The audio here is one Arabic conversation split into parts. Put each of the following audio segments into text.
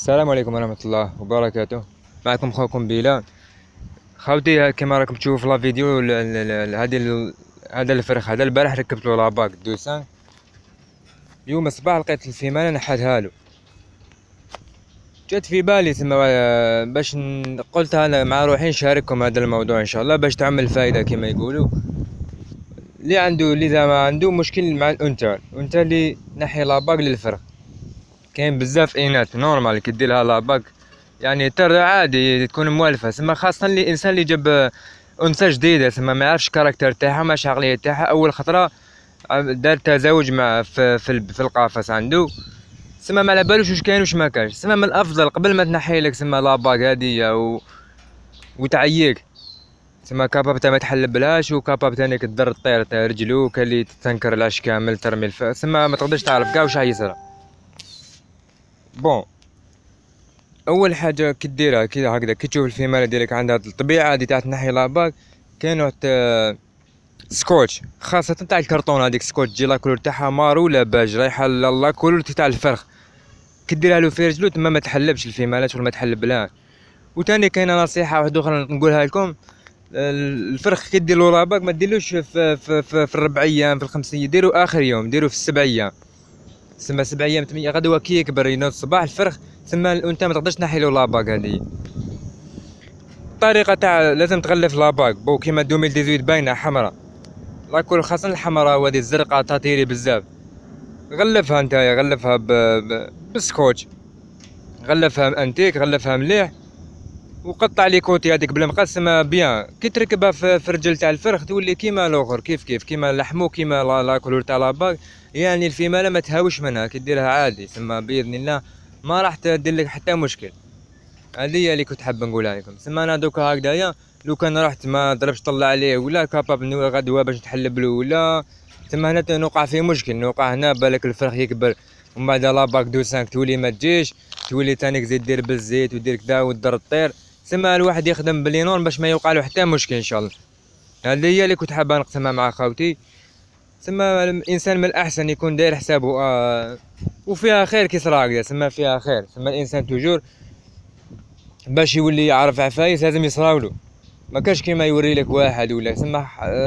السلام عليكم ورحمة الله وبركاته. معكم خوكم بلال. خاوتي كما راكم تشوفوا في لا فيديو هذا الفرخ هذا البارح ركبت له لاباك دوسان. اليوم الصباح لقيت الفيمانة نحتها له. جات في بالي ثم باش قلت انا مع روحي نشارككم هذا الموضوع ان شاء الله باش تعمل فايدة كما يقولوا. اللي زعما عنده مشكل مع الانثى اللي نحي لاباك للفرخ. كاين بزاف اناث نورمال كدير لها لاباك يعني ترى عادي تكون موالفه، ثم خاصه الانسان اللي جاب انثى جديده ثم ما يعرفش الكاركتر تاعها ما العقليه تاعها اول خطره دار تزاوج مع في القفص عنده، ثم ما على بالوش واش كاين واش ما كانش. ثم من الافضل قبل ما تنحي لك ثم لاباك هاديه وتعييك ثم كاباب تا ما تحلبلهاش وكاباب تانيك تضر الطير تاع رجلو كاللي تنكر العش كامل ترمي ثم ما تقدرش تعرف كاع واش يصرى. بون اول حاجه كي ديرها كي هكذا كي تشوف الفيمانه ديالك عندها الطبيعه هذه تاع تنحي لاباك، كاين واحد سكوتش خاصه تاع الكرتون هذيك سكوتش تجي لاكولور تاعها مارو ولا باج رايحه لاكولور تاع الفرخ، كي ديرها له في رجلو تما ما تحلبش الفيمانه شغل ما تحلب لها. وثاني كاينه نصيحه واحده اخرى نقولها لكم، الفرخ كي دير له لاباك ما ديرلوش في الربع ايام في الخمس ايام، ديرو اخر يوم ديرو في السبع ايام ثم 7 ايام 8 غدوه كي يكبر ينوض الصباح الفرخ ثم انت ما تقدرش تنحي له لاباك. هذه الطريقه تاع لازم تغلف لاباك بو كيما 2018 باينه حمراء لاكل خاصه الحمراء وهذه الزرقاء تطيري بزاف. غلفها نتايا غلفها بالسكوتش، غلفها انتيك غلفها مليح وقطع لي كوتي هذيك بلا مقص بيان. كي تركبها في رجل تاع الفرخ تولي كيما الاخر كيف كيما لحمو كيما لاكولور تاع لاباك، يعني الفيمانه ما تهاوش منها كي ديرها عادي ثم باذن الله ما راح تدير لك حتى مشكل. هذه هي اللي كنت حاب نقولها لكم. ثم انا دوكا هكذايا لو كان رحت ما ضربش طلع عليه ولا كاباب غدوه باش نتحلب له ولا ثم هنا نوقع في مشكل، نوقع هنا بالك الفرخ يكبر ومن بعد لاباك دو سانك تولي ما تجيش تولي تانيك زيد دير بالزيت ودير كدا وتضر الطير. ثم الواحد يخدم بلينون باش ما يوقع له حتى مشكل ان شاء الله. هذه هي اللي كنت حابه نقسمها مع خاوتي. ثم الانسان من الاحسن يكون داير حسابه وفيها خير كي صرا هكذا ثم فيها خير. ثم الانسان توجور باش يولي يعرف عفايس لازم يصراولو، ما كاش كيما يوري لك واحد ولا ثم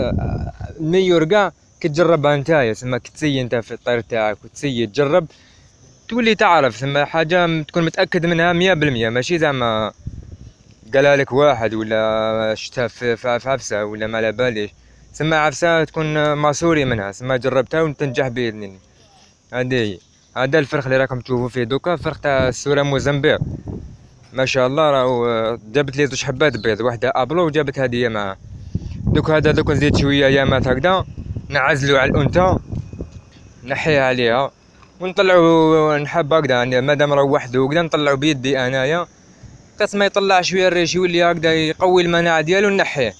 ميور كاع كي تجربها نتايا ثم كي تسيي انت في الطير تاعك وتسيي تجرب تولي تعرف ثم حاجه تكون متاكد منها 100%، ماشي زعما قالها لك واحد ولا شفتها في عفسه ولا ما على باليش ثم عفسه تكون ماسوري منها ثم جربتها وتنجح باذن الله. هذه هذا الفرخ اللي راكم تشوفوا فيه دوكا فرخ تاع السوره موزمبيق ما شاء الله، راهو جابت لي زوج حبات بيض واحده ابلو وجابت هديه معاه. دوك نزيد شويه يامات هكذا نعزلو على الانثى نحيها عليها ونطلعو نحب هكذا مادام راه وحده وكذا نطلعو بيدي انايا قص ما يطلع شويه الريش يولي هكذا يقوي المناعه ديالو نحيه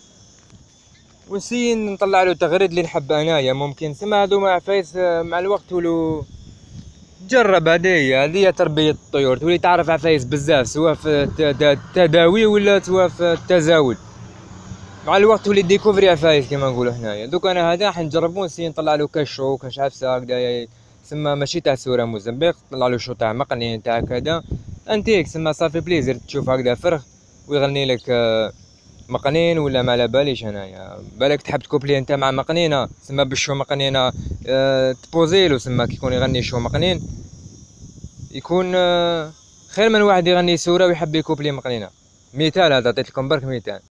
ونسي نطلع له تغريد اللي نحب انايا ممكن. ثم هادو مع عفايس مع الوقت ولو جرب. هذه تربيه الطيور تولي تعرف عفايس بزاف سواء في التداوي ولا سواء في التزاوج، مع الوقت تولي ديكوفري عفايس كما نقولوا حنايا. دوك انا هذا حنجربو نسي نطلع له كشو كاش عفسه هكذا ثم ماشي تاع سوره موزمبيق نطلع له شو تاع مقنين تاع كذا انتيك ثم صافي بليزير تشوف هكذا فرخ ويغني لك مقنين ولا ما على باليش انايا بالك تحب تكوبلي انت مع مقنينه ثم بالشو مقنينه تبوزيلو ثم كيكون يغني شو مقنين يكون خير من واحد يغني سوره ويحب يكوبلي مقنينه. مثال هذا عطيت لكم برك مثال.